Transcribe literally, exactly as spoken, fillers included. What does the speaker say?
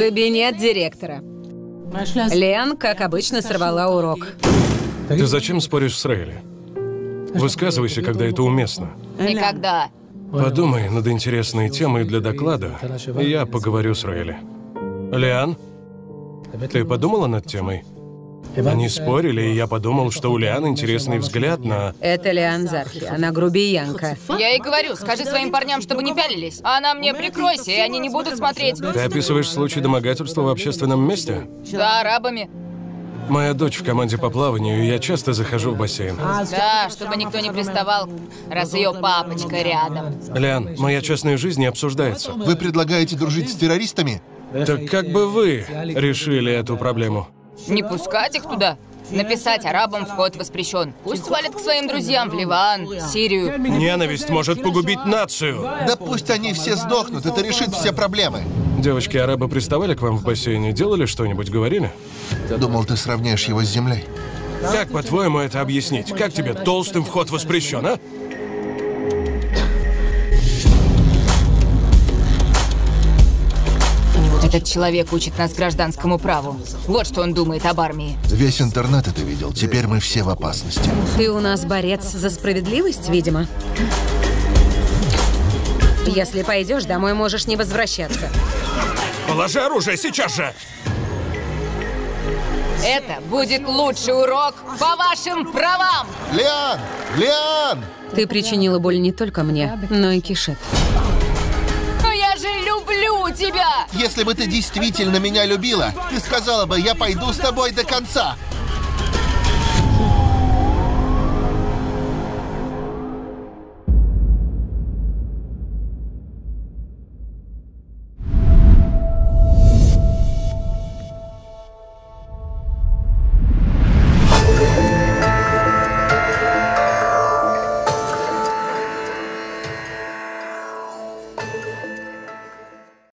Кабинет директора. Лен, как обычно, сорвала урок. Ты зачем споришь с Рейли? Высказывайся, когда это уместно. Никогда. Подумай над интересной темой для доклада, и я поговорю с Рейли. Лиан, ты подумала над темой? Они спорили, и я подумал, что у Лиан интересный взгляд на... Это Лиан Зархи, она грубиянка. Я ей говорю, скажи своим парням, чтобы не пялились. А она мне: прикройся, и они не будут смотреть. Ты описываешь случай домогательства в общественном месте? Да, арабами. Моя дочь в команде по плаванию, и я часто захожу в бассейн. Да, чтобы никто не приставал, раз ее папочка рядом. Лиан, моя частная жизнь не обсуждается. Вы предлагаете дружить с террористами? Так как бы вы решили эту проблему? Не пускать их туда. Написать: арабам вход воспрещен. Пусть свалят к своим друзьям в Ливан, Сирию. Ненависть может погубить нацию. Да пусть они все сдохнут, это решит все проблемы. Девочки, арабы приставали к вам в бассейне? Делали что-нибудь, говорили? Думал, ты сравняешь его с землей. Как, по-твоему, это объяснить? Как тебе толстым вход воспрещен, а? Этот человек учит нас гражданскому праву. Вот что он думает об армии. Весь интернет это видел, теперь мы все в опасности. Ты у нас борец за справедливость, видимо. Если пойдешь, домой можешь не возвращаться. Положи оружие сейчас же! Это будет лучший урок по вашим правам! Лиан! Лиан! Ты причинила боль не только мне, но и Кишет. Но я же люблю тебя! Если бы ты действительно меня любила, ты сказала бы: я пойду с тобой до конца.